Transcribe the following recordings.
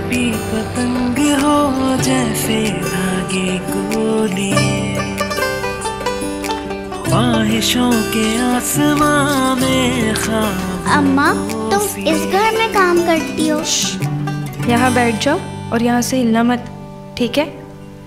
टूटी पतंग हो जैसे धागे को लिए, ख्वाहिशों के आसमां में ख्वाब। अम्मा, तुम इस घर में काम करती हो? यहाँ बैठ जाओ और यहाँ से हिलना मत, ठीक है?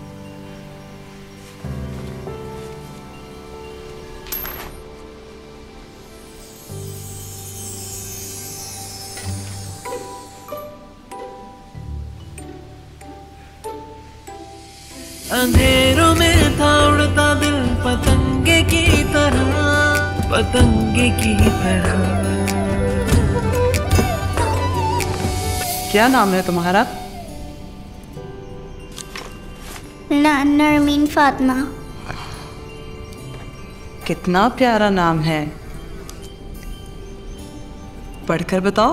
अंधेरों में था उड़ता दिल पतंगे की तरह, पतंगे की तरह। क्या नाम है तुम्हारा? नरमीन फातिमा। कितना प्यारा नाम है, पढ़कर बताओ।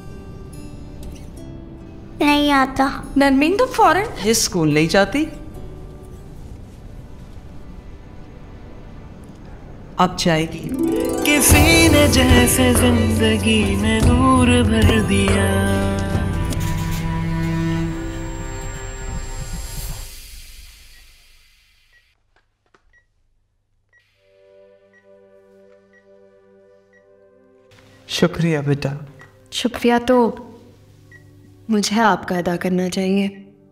नहीं आता। नरमीन तो फौरन स्कूल नहीं जाती? अब जाएगी। किसी ने जैसे जिंदगी में नूर भर दिया, शुक्रिया बेटा। शुक्रिया तो मुझे आपका अदा करना चाहिए।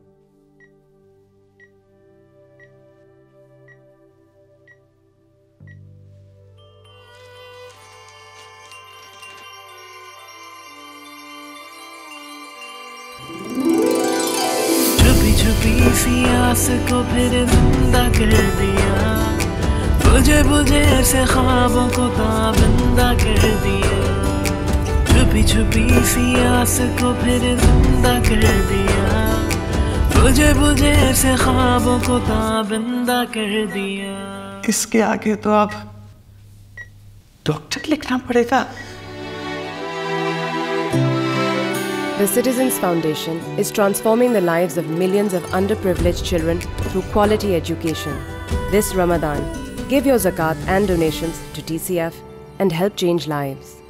छुपी छुपी सी आस को फिर जिंदा कर दिया, बुझे बुझे से ख्वाबों को ताबिंदा कर दिया। छुपी छुपी सी आस को फिर जिंदा कर दिया, बुझे बुझे से ख्वाबों को ताबिंदा कर दिया। इसके आगे तो आप डॉक्टर लिखना पड़ेगा। The Citizens Foundation is transforming the lives of millions of underprivileged children through quality education. This Ramadan, give your zakat and donations to TCF and help change lives.